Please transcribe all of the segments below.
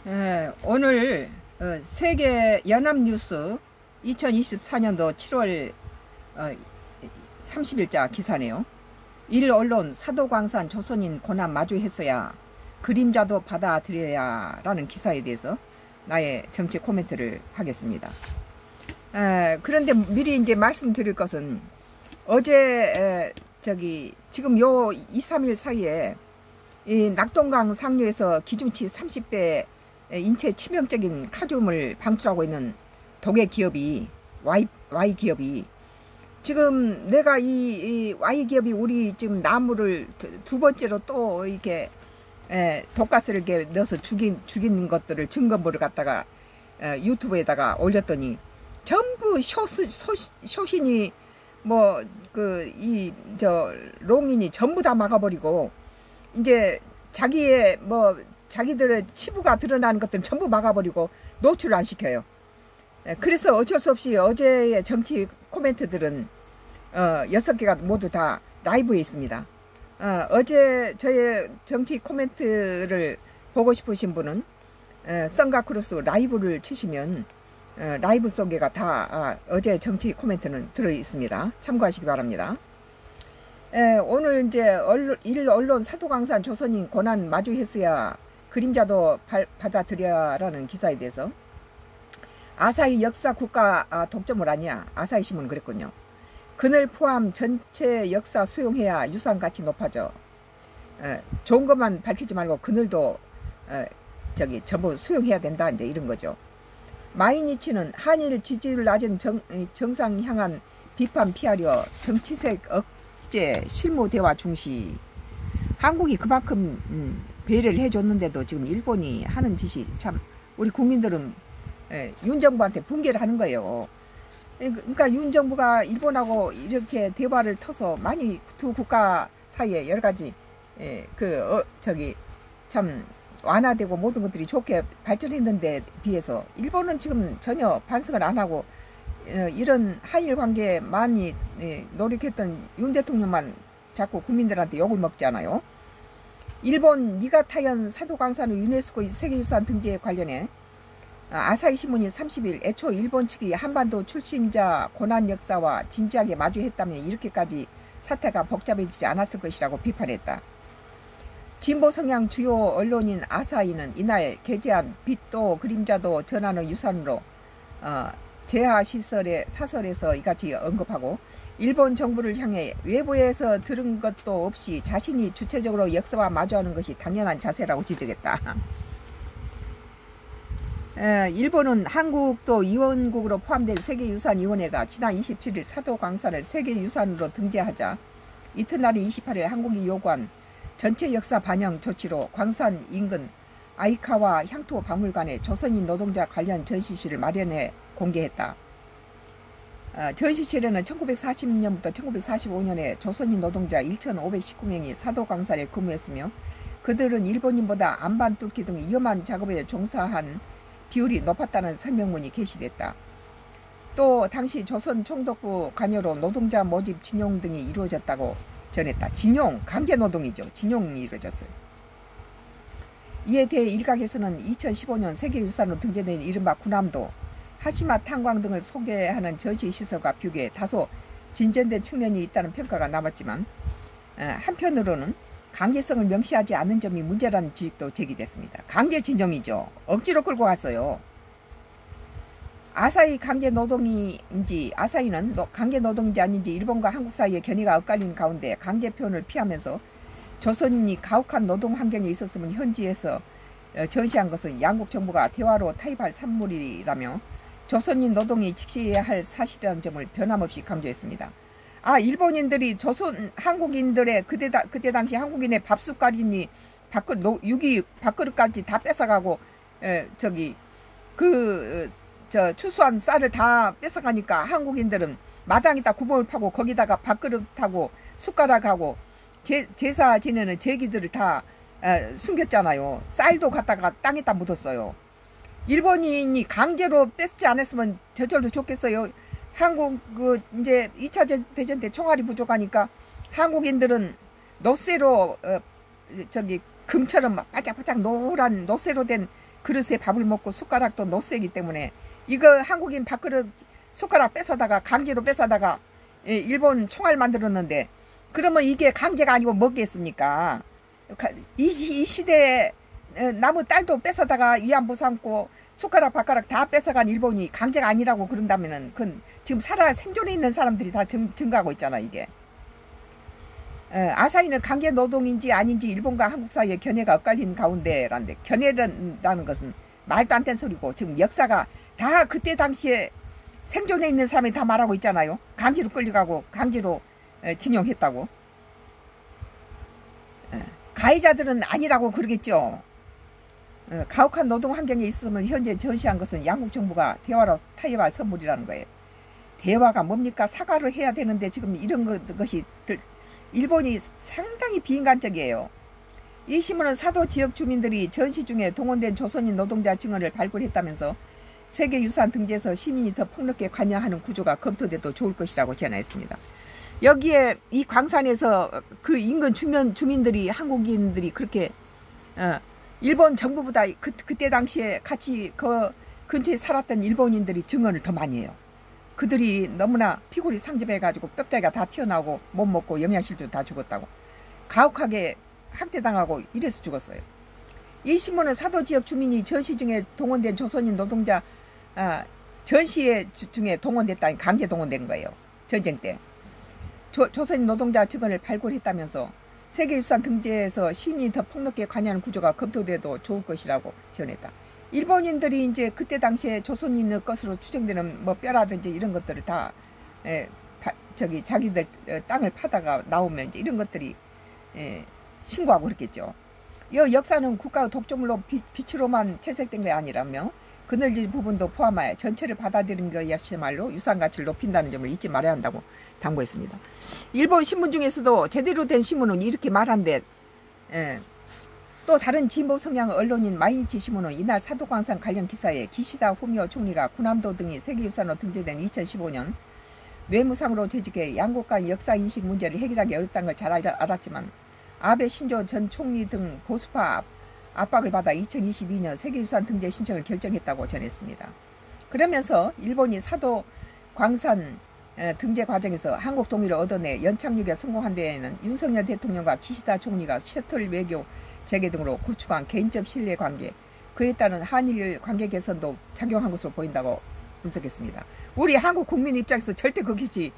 오늘 세계 연합뉴스 2024년도 7월 30일자 기사네요. 일언론 사도광산 조선인 고난 마주했어야 그림자도 받아들여야 라는 기사에 대해서 나의 정치 코멘트를 하겠습니다. 그런데 미리 이제 말씀드릴 것은 어제 지금 요 2, 3일 사이에 이 낙동강 상류에서 기준치 30배 인체 치명적인 카륨을 방출하고 있는 독일 기업이 Y 기업이 지금 내가 이 Y 기업이 우리 지금 나무를 두 번째로 또 이렇게 독가스를 이렇게 넣어서 죽인 것들을 증거물을 갖다가 유튜브에다가 올렸더니 전부 쇼신이 뭐 롱인이 전부 다 막아버리고 이제 자기들의 치부가 드러나는 것들은 전부 막아버리고 노출을 안 시켜요. 그래서 어쩔 수 없이 어제의 정치 코멘트들은 6개가 모두 다 라이브에 있습니다. 어제 저의 정치 코멘트를 보고 싶으신 분은 썬가크루스 라이브를 치시면 라이브 속에가 다 어제 정치 코멘트는 들어 있습니다. 참고하시기 바랍니다. 오늘 이제 일언론 사도광산 조선인 고난 마주했어야 그림자도 받아들여라는 기사에 대해서 아사히 역사 국가 독점을 아니야. 아사히 신문은 그랬군요. 그늘 포함 전체 역사 수용해야 유산 가치 높아져. 좋은 것만 밝히지 말고 그늘도 전부 수용해야 된다. 이제 이런 거죠. 마이니치는 한일 지지율 낮은 정상 향한 비판 피하려 정치색 억제 실무 대화 중시. 한국이 그만큼 배려를 해줬는데도 지금 일본이 하는 짓이 참 우리 국민들은 윤 정부한테 붕괴를 하는 거예요. 그러니까 윤 정부가 일본하고 이렇게 대화를 터서 많이 두 국가 사이에 여러 가지 참 완화되고 모든 것들이 좋게 발전했는데 비해서 일본은 지금 전혀 반성을 안 하고 이런 한일 관계에 많이 노력했던 윤 대통령만 자꾸 국민들한테 욕을 먹잖아요. 일본 니가타현 사도광산의 유네스코 세계유산 등재에 관련해 아사히 신문이 30일 애초 일본 측이 한반도 출신자 고난 역사와 진지하게 마주했다면 이렇게까지 사태가 복잡해지지 않았을 것이라고 비판했다. 진보 성향 주요 언론인 아사히는 이날 게재한 빛도 그림자도 전하는 유산으로 재하시설의 사설에서 이같이 언급하고 일본 정부를 향해 외부에서 들은 것도 없이 자신이 주체적으로 역사와 마주하는 것이 당연한 자세라고 지적했다. 일본은 한국도 이원국으로 포함된 세계유산위원회가 지난 27일 사도광산을 세계유산으로 등재하자 이튿날인 28일 한국이 요구한 전체 역사 반영 조치로 광산 인근 아이카와 향토 박물관에 조선인 노동자 관련 전시실을 마련해 공개했다. 전시실에는 1940년부터 1945년에 조선인 노동자 1,519명이 사도광산에 근무했으며 그들은 일본인보다 안반 뚫기 등 위험한 작업에 종사한 비율이 높았다는 설명문이 게시됐다. 또 당시 조선 총독부 관여로 노동자 모집 징용 등이 이루어졌다고 전했다. 징용, 강제노동이죠. 징용이 이루어졌어요. 이에 대해 일각에서는 2015년 세계유산으로 등재된 이른바 군함도, 하시마 탄광 등을 소개하는 전시시설과 비교해 다소 진전된 측면이 있다는 평가가 남았지만 한편으로는 강제성을 명시하지 않는 점이 문제라는 지적도 제기됐습니다. 강제징용이죠. 억지로 끌고 갔어요. 아사히 아사히는 강제노동인지 아닌지 일본과 한국 사이의 견해가 엇갈리는 가운데 강제 표현을 피하면서 조선인이 가혹한 노동 환경에 있었으면 현지에서 전시한 것은 양국 정부가 대화로 타협할 산물이라며 조선인 노동이 직시해야 할 사실이라는 점을 변함없이 강조했습니다. 일본인들이 한국인들의 그때 당시 한국인의 밥숟가락이니 유기 밥그릇까지 다 뺏어가고 추수한 쌀을 다 뺏어가니까 한국인들은 마당에다 구멍을 파고 거기다가 밥그릇하고 숟가락하고 제사 지내는 제기들을 다 숨겼잖아요. 쌀도 갖다가 땅에다 묻었어요. 일본인이 강제로 뺏지 않았으면 저절로 좋겠어요. 한국 이제 2차 대전 때 총알이 부족하니까 한국인들은 노쇠로 금처럼 바짝바짝 노란 노쇠로 된 그릇에 밥을 먹고 숟가락도 노쇠이기 때문에 이거 한국인 밥그릇 숟가락 뺏어다가 강제로 뺏어다가 일본 총알 만들었는데 그러면 이게 강제가 아니고 뭐겠습니까? 이 시대에 나무 딸도 뺏어다가 위안부 삼고 숟가락 밥가락 다 뺏어간 일본이 강제가 아니라고 그런다면은 그건 지금 생존해 있는 사람들이 다 증가하고 있잖아 이게. 아사히는 강제 노동인지 아닌지 일본과 한국 사이에 견해가 엇갈린 가운데란데 견해라는 것은 말도 안 되는 소리고 지금 역사가 다 그때 당시에 생존해 있는 사람이 다 말하고 있잖아요. 강제로 끌려가고 강제로 징용했다고. 가해자들은 아니라고 그러겠죠. 가혹한 노동 환경에 있음을 현재 전시한 것은 양국 정부가 대화로 타협할 선물이라는 거예요. 대화가 뭡니까? 사과를 해야 되는데 지금 이런 것이 일본이 상당히 비인간적이에요. 이 신문은 사도 지역 주민들이 전시 중에 동원된 조선인 노동자 증언을 발굴했다면서 세계유산 등재에서 시민이 더 폭넓게 관여하는 구조가 검토돼도 좋을 것이라고 제안했습니다. 여기에 이 광산에서 그 인근 주민들이 한국인들이 그렇게 일본 정부보다 그때 당시에 같이 그 근처에 살았던 일본인들이 증언을 더 많이 해요. 그들이 너무나 피골이 상접해가지고 뼈다귀가 다 튀어나오고 못 먹고 영양실조 다 죽었다고. 가혹하게 학대당하고 이래서 죽었어요. 이 신문은 사도 지역 주민이 전시 중에 동원된 조선인 노동자 전시회 중에 동원됐다니 강제 동원된 거예요. 전쟁 때. 조선인 노동자 증언을 발굴했다면서 세계유산 등재에서 시민이 더 폭넓게 관여하는 구조가 검토돼도 좋을 것이라고 지원했다. 일본인들이 이제 그때 당시에 조선인의 것으로 추정되는 뭐 뼈라든지 이런 것들을 다 자기들 땅을 파다가 나오면 이제 이런 것들이 신고하고 그랬겠죠. 이 역사는 국가의 독점물로 빛으로만 채색된 게 아니라며 그늘진 부분도 포함하여 전체를 받아들인 것이야말로 유산 가치를 높인다는 점을 잊지 말아야 한다고 당부했습니다. 일본 신문 중에서도 제대로 된 신문은 이렇게 말한데 또 다른 진보 성향 언론인 마이니치 신문은 이날 사도광산 관련 기사에 기시다 후미오 총리가 군함도 등이 세계유산으로 등재된 2015년 뇌무상으로 재직해 양국 간 역사인식 문제를 해결하기 어렵다는 걸 잘 알았지만 아베 신조 전 총리 등 보수파 압박을 받아 2022년 세계유산 등재 신청을 결정했다고 전했습니다. 그러면서 일본이 사도광산 등재 과정에서 한국 동의를 얻어내 연착륙에 성공한 데에는 윤석열 대통령과 기시다 총리가 셔틀 외교 재개 등으로 구축한 개인적 신뢰관계, 그에 따른 한일 관계 개선도 작용한 것으로 보인다고 분석했습니다. 우리 한국 국민 입장에서 절대 그것이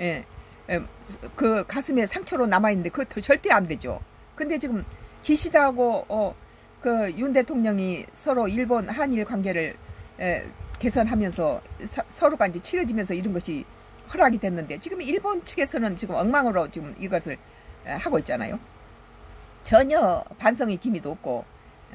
그 가슴에 상처로 남아있는데 그것도 절대 안 되죠. 근데 지금 기시다하고 그 윤 대통령이 서로 일본 한일 관계를 개선하면서 서로가 이제 친해지면서 이런 것이 허락이 됐는데 지금 일본 측에서는 지금 엉망으로 지금 이것을 하고 있잖아요. 전혀 반성의 기미도 없고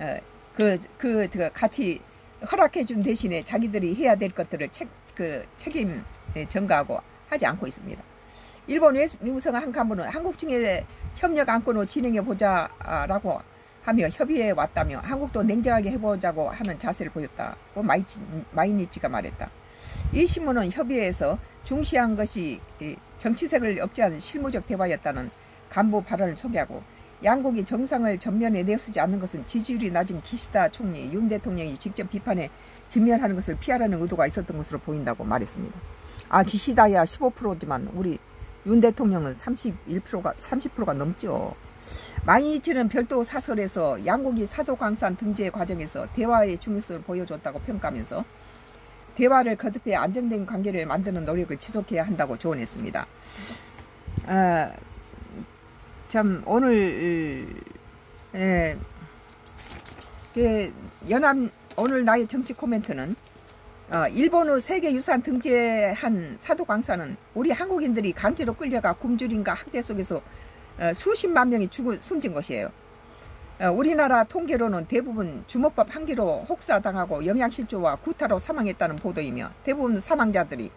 같이 허락해 준 대신에 자기들이 해야 될 것들을 책임 전가하고 하지 않고 있습니다. 일본 외무성 한 간부는 한국 측에 협력 안건으로 진행해 보자라고 하며 협의해 왔다며 한국도 냉정하게 해보자고 하는 자세를 보였다고 마이니치가 말했다. 이 신문은 협의회에서 중시한 것이 정치색을 없애하는 실무적 대화였다는 간부 발언을 소개하고 양국이 정상을 전면에 내세우지 않는 것은 지지율이 낮은 기시다 총리, 윤 대통령이 직접 비판에 직면하는 것을 피하려는 의도가 있었던 것으로 보인다고 말했습니다. 기시다야 15%지만 우리 윤 대통령은 30%가 넘죠. 마이니치는 별도 사설에서 양국이 사도광산 등재 과정에서 대화의 중요성을 보여줬다고 평가하면서 대화를 거듭해 안정된 관계를 만드는 노력을 지속해야 한다고 조언했습니다. 참 오늘 오늘 나의 정치 코멘트는 일본의 세계유산 등재한 사도광산은 우리 한국인들이 강제로 끌려가 굶주림과 학대 속에서 수십만 명이 숨진 것이에요. 우리나라 통계로는 대부분 주먹밥 한 개로 혹사당하고 영양실조와 구타로 사망했다는 보도이며 대부분 사망자들이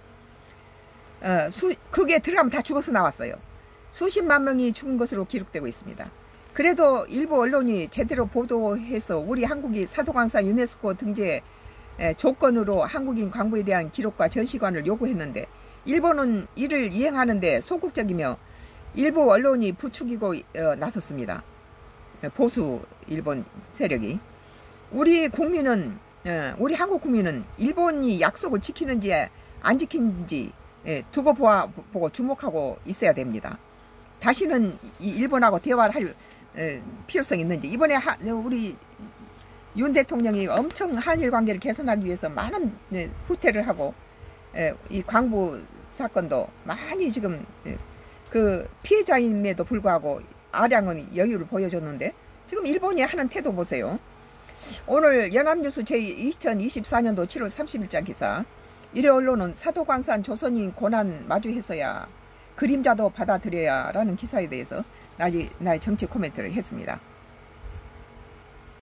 그게 들어가면 다 죽어서 나왔어요. 수십만 명이 죽은 것으로 기록되고 있습니다. 그래도 일부 언론이 제대로 보도해서 우리 한국이 사도광산 유네스코 등재 조건으로 한국인 광부에 대한 기록과 전시관을 요구했는데 일본은 이를 이행하는데 소극적이며 일부 언론이 부추기고 나섰습니다. 보수 일본 세력이. 우리 국민은 우리 한국 국민은 일본이 약속을 지키는지 안 지키는지 두고 보고 주목하고 있어야 됩니다. 다시는 이 일본하고 대화를 할 필요성이 있는지. 이번에 우리 윤 대통령이 엄청 한일 관계를 개선하기 위해서 많은 후퇴를 하고 이 광부 사건도 많이 지금 그 피해자임에도 불구하고 아량은 여유를 보여줬는데 지금 일본이 하는 태도 보세요. 오늘 연합뉴스 제2024년도 7월 30일자 기사. 일회 언론은 사도광산 조선인 고난 마주해서야 그림자도 받아들여야 라는 기사에 대해서 나의 정치 코멘트를 했습니다.